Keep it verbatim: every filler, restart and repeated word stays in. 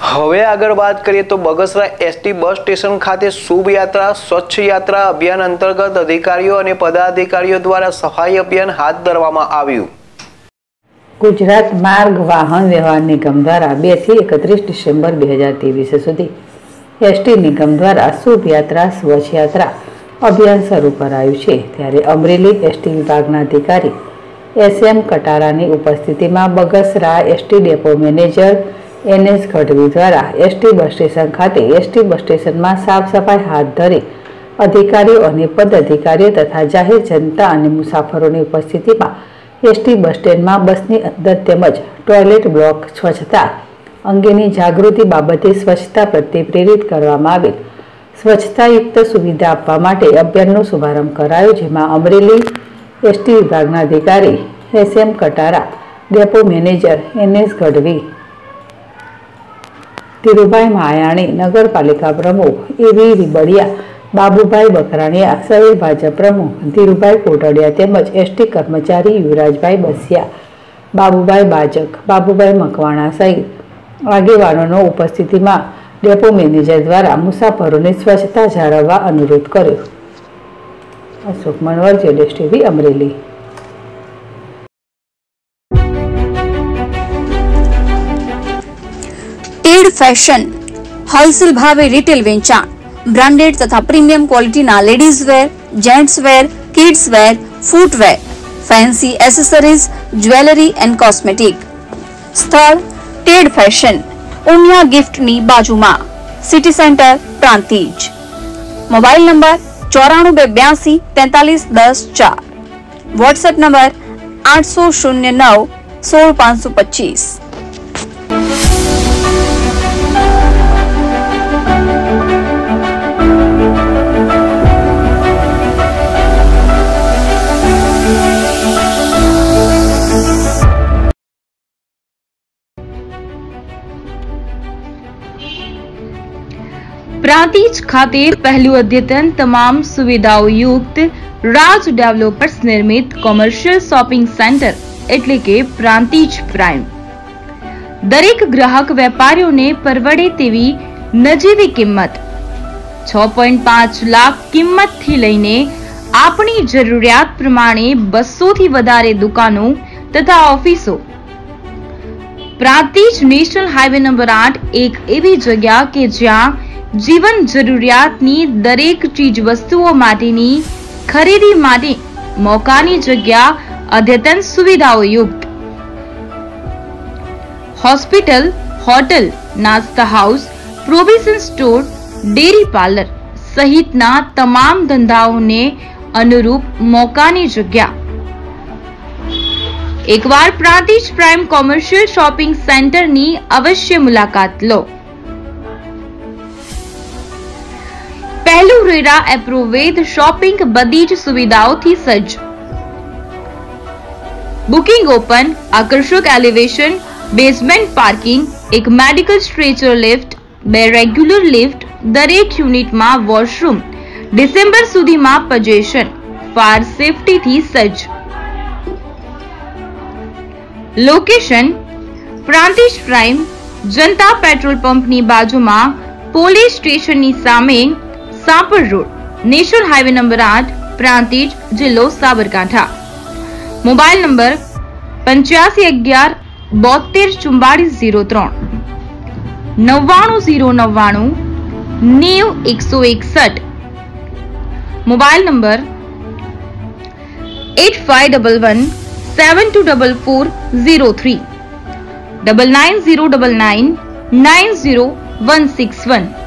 હવે આગળ વાત કરીએ તો બગસરા એસટી બસ સ્ટેશન ખાતે શુભ યાત્રા સ્વચ્છ યાત્રા અભિયાન અંતર્ગત અધિકારીઓ અને પદાધિકારીઓ દ્વારા સફાઈ અભિયાન હાથ ધરવામાં આવ્યું। ગુજરાત માર્ગ વાહન વ્યવહાર નિગમ દ્વારા બે થી એકત્રીસ ડિસેમ્બર બે હજાર ત્રેવીસ સુધી એસટી નિગમ દ્વારા શુભ યાત્રા સ્વચ્છ યાત્રા અભિયાન શરૂ કરાયું છે। ત્યારે અમરેલી એસટી વિભાગના અધિકારી એસ એમ કટારાની ઉપસ્થિતિમાં Bagasara ST depot manager N S Gadhvi દ્વારા એસટી બસ સ્ટેશન ખાતે એસટી બસ સ્ટેશનમાં સાફ સફાઈ હાથ ધરી અધિકારીઓ અને પદ અધિકારીઓ તથા જાહેર જનતા અને મુસાફરોની ઉપસ્થિતિમાં એસટી બસ સ્ટેન્ડમાં બસની અંદર તેમજ ટોયલેટ બ્લોક સ્વચ્છતા અંગેની જાગૃતિ બાબતે સ્વચ્છતા પ્રત્યે પ્રેરિત કરવામાં આવેલ સ્વચ્છતાયુક્ત સુવિધા આપવા માટે અભિયાનનો શુભારંભ કરાયો, જેમાં અમરેલી એસટી વિભાગના અધિકારી S M Katara, depot manager N S Gadhvi, Dhirubhai Mayani, નગરપાલિકા પ્રમુખ એવી રીબડિયા, બાબુભાઈ બકરાણીયા, શહેર ભાજપ પ્રમુખ ધીરુભાઈ કોટડિયા તેમજ એસટી કર્મચારી યુવરાજભાઈ બસિયા, બાબુભાઈ બાજક, બાબુભાઈ મકવાણા સહિત આગેવાનોનો ઉપસ્થિતિમાં ડેપો મેનેજર દ્વારા મુસાફરોને સ્વચ્છતા જાળવવા અનુરોધ કર્યો। અશોક મનવર, જેડેશ TV, Amreli. Ted fashion wholesale भावे रिटेल वेचाण ब्रांडेड तथा प्रीमियम क्वॉलिटी ना ladies wear, gents wear, kids wear, footwear, fancy accessories, jewellery and cosmetic. स्थल टेड फैशन, उमिया गिफ्ट नी बाजुमा, city centre, Prantij. Mobile number चौराणु बे ब्यासी तैतालीस दस चार। व्हाट्सएप नंबर आठ सौ शून्य नौ सोल पांच सौ पच्चीस। प्रांतिज खाते पहलू अद्यतन तमाम सुविधाओं युक्त राज डेवलपर्स निर्मित कॉमर्शियल शॉपिंग सेंटर एटले के प्रांतिज प्राइम दरेक ग्राहक वेपारीओ ने परवड़े तेवी नजीवी किंमत छ पॉइंट पांच लाख किंमत थी लईने आपनी जरूरियात प्रमाणे बसो थी वधारे दुकानों तथा ऑफिसों। प्रांतिज नेशनल हाईवे नंबर आठ एक एवी जगह के ज्यां जीवन जरूरियातनी दरेक चीज वस्तुओं माटेनी खरीदी माटे मोकानी जग्या अद्यतन सुविधाओं युक्त हॉस्पिटल, होटल, नास्ता house, provision store, dairy parlour सहितना तमाम धंधाओं ने अनुरूप मोकानी जग्या। एक बार Prantij prime commercial shopping centre नी अवश्य मुलाकात लो। पहलू रेरा एप्रोवेद शॉपिंग बदी ज सुविधाओं थी सज्ज। बुकिंग ओपन, आकर्षक एलिवेशन, बेसमेंट पार्किंग, एक मेडिकल स्ट्रेचर लिफ्ट, बे रेग्युलर लिफ्ट, दरेक यूनिट में वॉशरूम, डिसेम्बर सुधी में पजेशन, फायर सेफ्टी थी सज्ज। Location Prantij prime Janata petrol pump नी बाजू में पोलीस स्टेशन नी सामे सापर रोड, नेशनल हाईवे नंबर आठ, प्रांतिज, जिल्लो साबरकांठा। मोबाइल नंबर पंचासी अगियार बोतेर चुम्बालीस जीरो त्रण, नव्वाणु जीरो नव्वाणु नेव एक सौ एकसठ। Mobile number eight five double one seven two double four zero three, double nine zero double nine nine zero one six one.